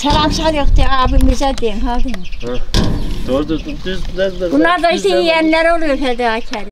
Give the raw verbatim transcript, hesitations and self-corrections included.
Selam salıyor de abimize deyin hadi. Doğru düz düz. Bunlar da işte yiyenler oluyor fedakar.